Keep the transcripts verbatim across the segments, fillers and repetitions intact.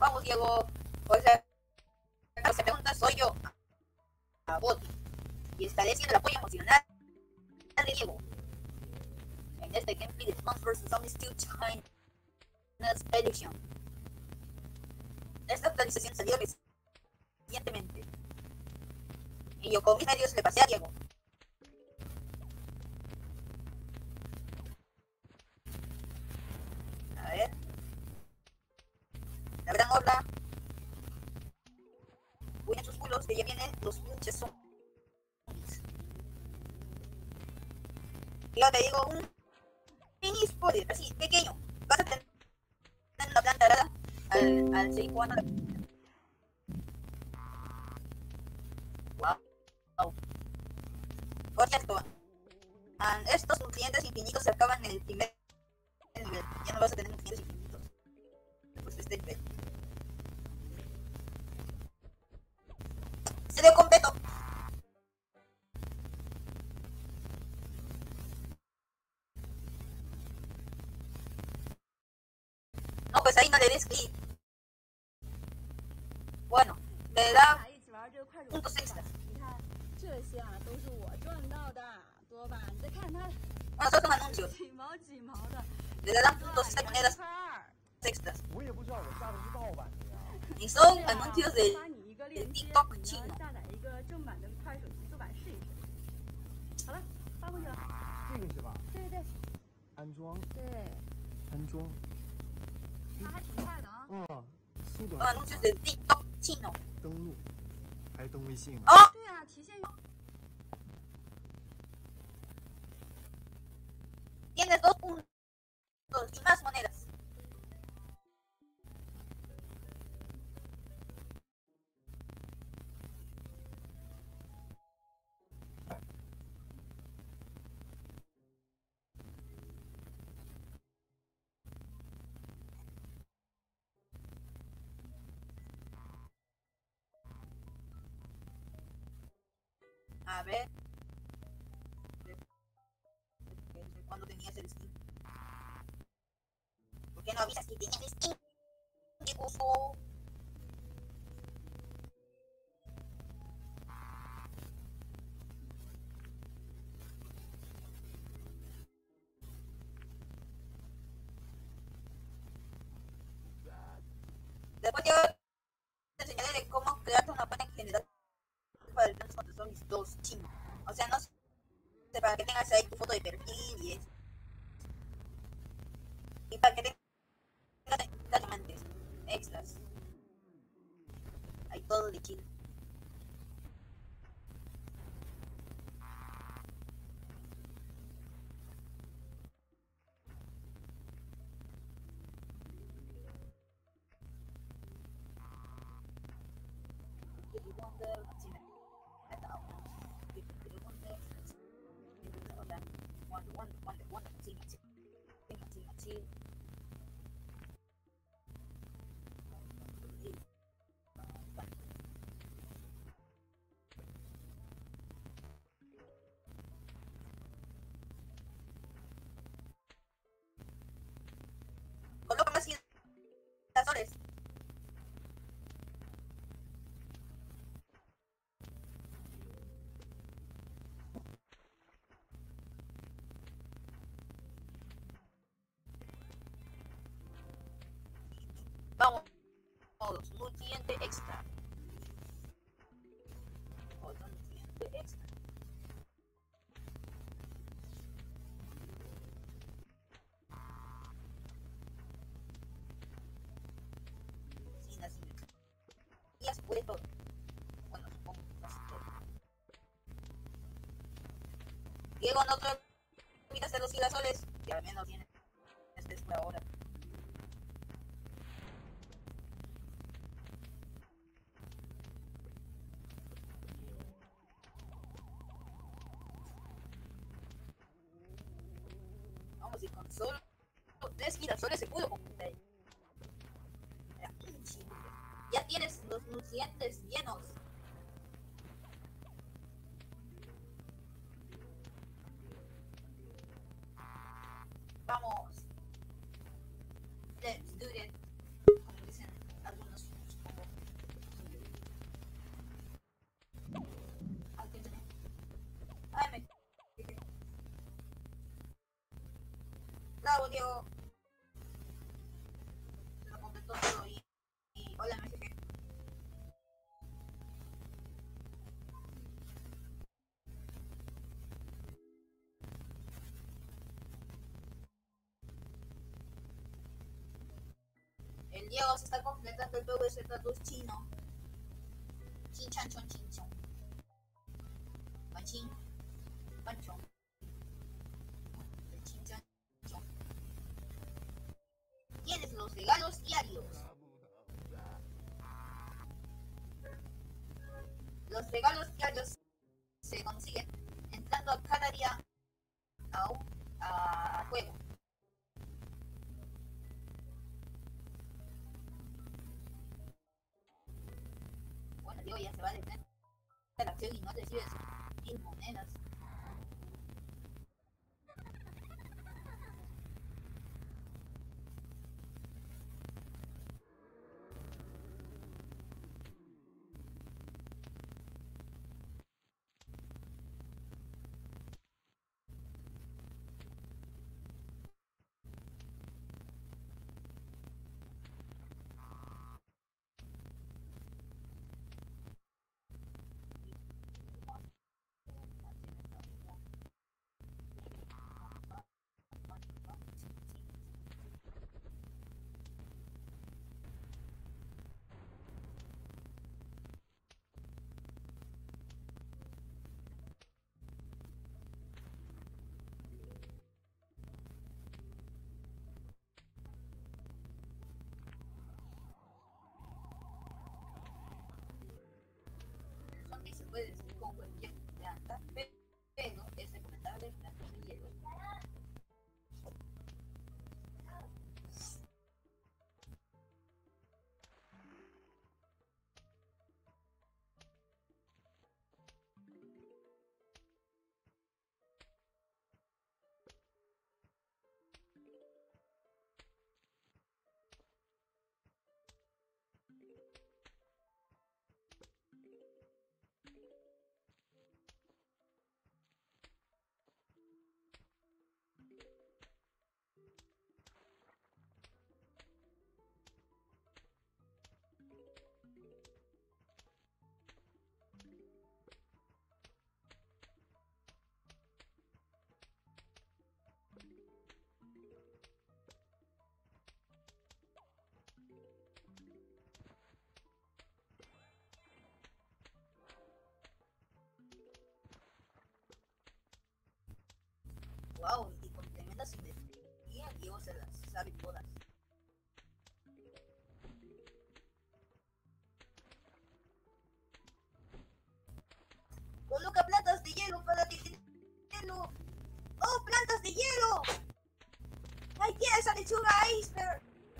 Vamos, Diego. O sea, se pregunta, soy yo, a Boti, y estaré siendo el apoyo emocional de Diego. En este gameplay de Plants versus. Zombies two China's Edition. Esta actualización salió recientemente. Y yo con mis medios le pasé a Diego. A ver. La gran horda. Cuiden sus culos, que ya vienen los pinches zombies. Y yo te digo un mini spoiler, así, pequeño. Vas a tener una planta arada al, al seguir jugando. Wow. Por cierto, estos nutrientes infinitos se acaban en el primer nivel. Ya no vas a tener nutrientes infinitos después de este nivel. Se dio completo. No, pues ahí no le des clic. Bueno, le da puntos extras. Bueno, son anuncios. Le dan puntos extra, monedas extras. Y son anuncios de, de TikTok chino. 这个是吧？对对。安装。对。安装。它还挺快的啊。嗯，速度。 anuncios de TikTok chino. 登录，还登微信啊？哦。 对啊，提现。 Tienes dos puntos y más monedas. A ver. ¿Cuándo tenías el skin? ¿Por qué no avisas que tenías el skin? ¿Qué puso? Después yo te enseñaré de cómo crearte una cuenta en general para el Plants contra Zombies dos chino. O sea, no sé, para que tengas ahí tu foto de perfil y eso. Y para que tengas diamantes extras. Hay todo de chill. Coloca más indicadores. Vamos, todos, nutriente extra. Otro nutriente extra. Sin así. Y has puesto. Bueno, supongo casi todo. Diego, no te olvides de los girasoles, que al menos tienes este por ahora. Vamos, y con solo tres girasoles se pudo completar. Ya tienes los nutrientes llenos. Vamos. Let's do it. Como dicen algunos Chao, Diego. Se lo completó todo y, y hola, me jefe. El Diego se está completando el P V Z dos chino. Chin chan chon chin chon. Panchín. Panchón. El chin chan chon. Tienes los regalos diarios. Los regalos diarios se consiguen entrando a cada día a un a juego. Bueno, Diego ya se va a detener la acción y no recibe sus mil monedas. Se puede decir con cualquier planta, pero es recomendable plantas de hielo. Wow, y con tremenda simetría, Diego se las sabe todas. Coloca plantas de hielo para que hielo. ¡Oh, plantas de hielo! ¡Ahí tiene esa lechuga iceberg!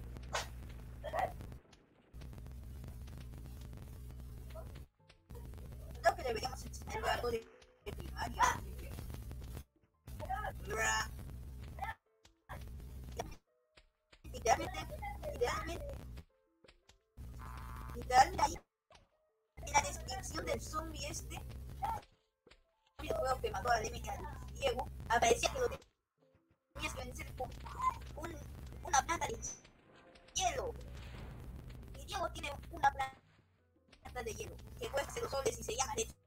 Creo que deberíamos enseñarle algo de primaria. Literalmente, literalmente, literalmente ahí en la descripción del zombie este, el videojuego que mató a Demi y a Diego, aparecía que lo tenías que vencer con un, una planta de hielo. Y Diego tiene una planta de hielo que cuesta cero soles y se llama lechuga.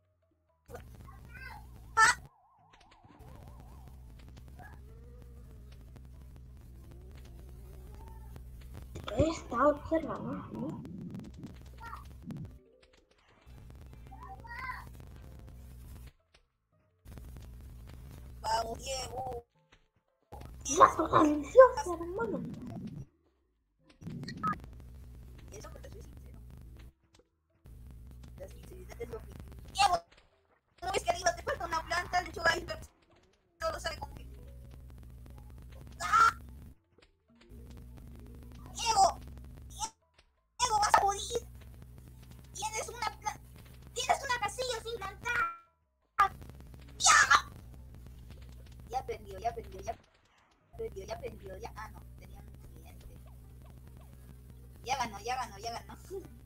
¡Ah! Está observando, ¿no? Vamos, Diego. Más organización, hermano. Y eso porque soy sincero. La sinceridad es lo que... Diego, ¿no ves que arriba te falta una planta? Lechuga iceberg solo sabe con qué. ¡Ah! Diego, Diego, vas a morir. Tienes una planta. Tienes una casilla sin plantar. ¡Ya! Ya perdió, ya perdió, ya perdió, ya perdió, ya... Ah, no, tenía un cliente. Ya ganó, ya ganó, ya ganó.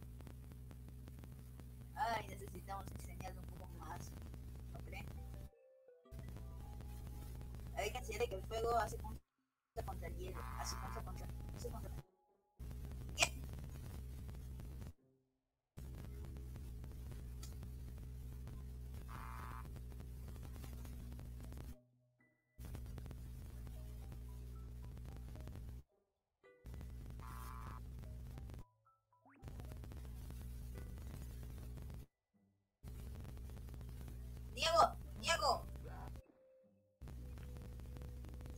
Ay, necesitamos enseñarle un poco más. ¿No creen? Hay que enseñarle que el fuego hace contra el hielo. Así contra contra. Así contra. Bien. Diego.